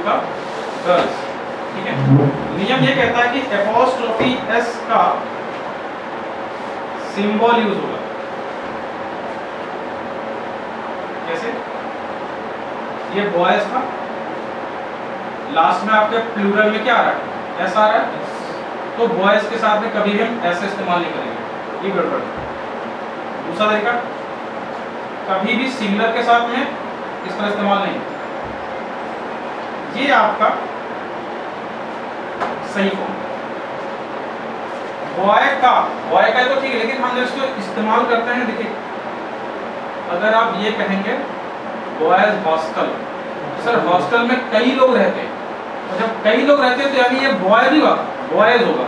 का गर्ल्स। ठीक है, नियम ये कहता है कि एपोस्ट्रोफी एस का सिंबल यूज होगा। कैसे? ये बॉयज का लास्ट में आपके प्लूरल में क्या आ रहा है? एस आ रहा है, तो बॉयज के साथ में कभी भी हम ऐसे इस्तेमाल नहीं करेंगे, ये गड़बड़। दूसरा तरीका, कभी भी सिंगुलर के साथ में इस तरह इस्तेमाल नहीं। ये आपका सही फॉर्म। बॉय का तो ठीक है, लेकिन हम इसको इस्तेमाल करते हैं। देखिए, अगर आप ये कहेंगे बॉयज हॉस्टल, सर हॉस्टल में कई लोग रहते हैं, और जब कई लोग रहते हैं तो यानी ये बॉय नहीं होगा, बॉयज होगा,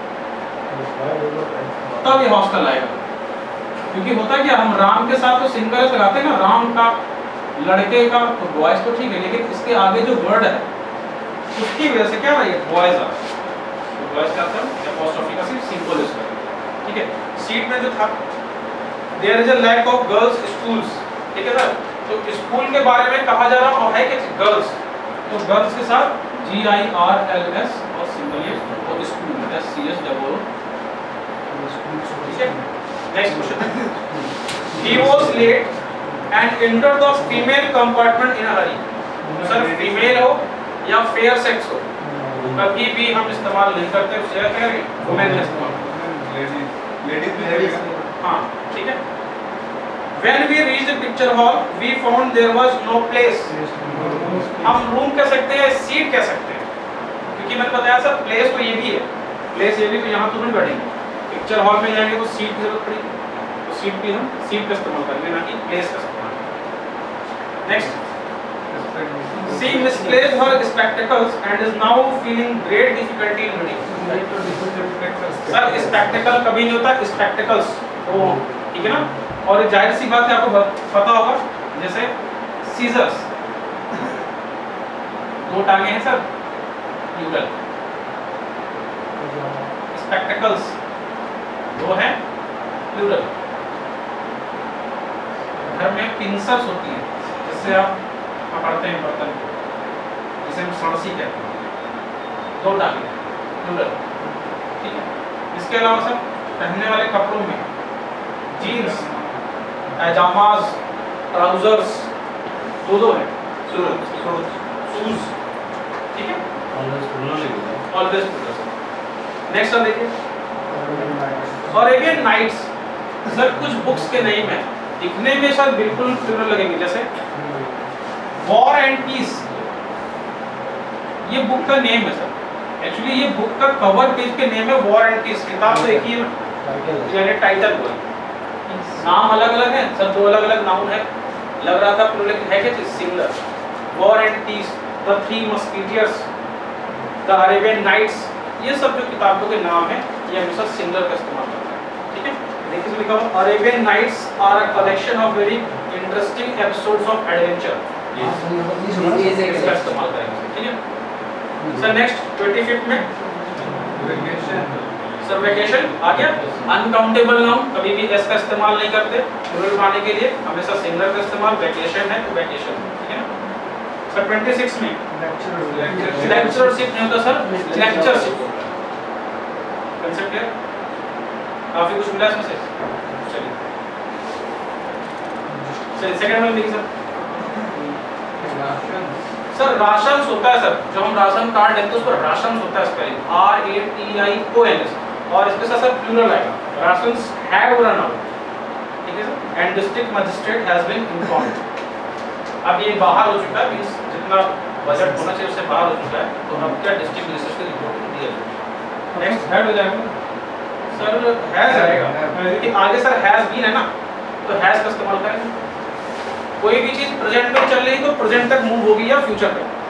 तब ये हॉस्टल आएगा। क्योंकि होता है कि हम राम के साथ तो सिंगल लगाते हैं ना, राम का, लड़के का, तो बॉयज तो ठीक है, लेकिन इसके आगे जो वर्ड है उसकी वजह से क्या है, बॉयज आ रहा है। तो बॉयज का मतलब एपोस्ट्रोफी का सिर्फ सिंपल यूज करेंगे। ठीक है, सीट में जो था there is a lack of girls schools. ठीक है सर, तो स्कूल के बारे में कहा जा रहा है कि गर्ल्स, तो गर्ल्स के साथ GIRLS और सिंपल ये और स्कूल में SCHOO। ठीक है, next question, he was late and entered the female compartment in a hurry। तो सर फीमेल हो या फेयर सेक्स हो, कभी भी हम इस्तेमाल नहीं करते, उससे क्या करेंगे, वुमेन का इस्तेमाल, लेडीज में है। हाँ ठीक है, when we reached the picture hall we found there was no place। हम रूम कह सकते हैं, सीट कह सकते हैं, क्योंकि मैंने बताया सर प्लेस तो ये भी है, प्लेस ये भी, तो यहाँ तो नहीं बैठेंगे, पिक्चर हॉल में जाएंगे तो सीट की जरूरत पड़ेगी, तो सीट भी हम सीट का इस्तेमाल करेंगे, ना कि प्लेस का इस्तेमाल। Next, she misplaced her spectacles and is now feeling great difficulty in reading। Sir spectacle कभी नहीं होता, स्पेक्टिकल्स तो ठीक है ना, और जाहिर सी बात है आपको पता होगा, जैसे सीजर्स, दो टांगे हैं सर, प्लूरल, स्पेक्टिकल्स दो हैं, प्लूरल। घर में पिंसर्स होती हैं, जिससे आप पकड़ते हैं बर्तन को, जिसे हम सड़सी कहते हैं, दो टांगे, प्लूरल। ठीक है, इसके अलावा सर पहनने वाले कपड़ों में जीन्स, पैजामाज, ट्राउजर्स दो है, शूज। ठीक है, ऑलवेज प्लूरल। नेक्स्ट सर देखिए, अरेबियन नाइट्स, सर कुछ बुक्स के नेम है, दिखने में सर बिल्कुल प्लूरल लगेंगे, जैसे वॉर एंड पीस, ये बुक का नेम है सर, एक्चुअली ये बुक का कवर पेज के नेम है वॉर एंड पीस। किताब तो एक ही है, यानी टाइटल बोल, नाम अलग अलग है सर, दो अलग अलग नाउन है, लग रहा था प्लूरल, लेकिन है क्या, singular. War and Peace, the Three Musketeers, the Arabian Nights, ये सब जो किताबों के नाम है ये हमेशा सिंगुलर का इस्तेमाल करता है। ठीक है, देखिए लिखा हुआ Arabian Nights are a collection of very interesting episodes of adventure, इसका इस्तेमाल करेंगे। ठीक है सर, नेक्स्ट 25th में सर वेकेशन आ गया। अनकाउंटेबल नाउन, कभी भी एस का इस्तेमाल नहीं करते प्लूरल बनाने के लिए, हमेशा सिंगुलर का इस्तेमाल, वेकेशन है तो वेकेशन। ठीक है ना सर, 26 में लेक्चरशिप नहीं होता सर, लेक्चरशिप कंसेप्ट क्लियर, काफी कुछ मिला इसमें से। चलिए सेकंड में देखिए सर राशन होता है सर, जो हम राशन कार्ड लेते हैं उस पर राशन होता है, स्पेलिंग RATIONS, और इसके साथ सर प्लूरल आएगा, राशंस हैव रन आउट। ठीक है sir, and district magistrate has been informed. अब ये बाहर हो चुका है, मींस जितना बजट होना चाहिए उससे बाहर हो चुका है, तो अब क्या डिस्ट्रिक्ट मजिस्ट्रेट की रिपोर्ट दी जाएगी। नेक्स्ट हेड हो जाएगा सर, हैज आएगा, लेकिन आगे सर हैज बीन है ना, तो हैज का इस्तेमाल करेंगे। कोई भी चीज प्रेजेंट में चल रही तो प्रेजेंट तक मूव होगी या फ्यूचर तक।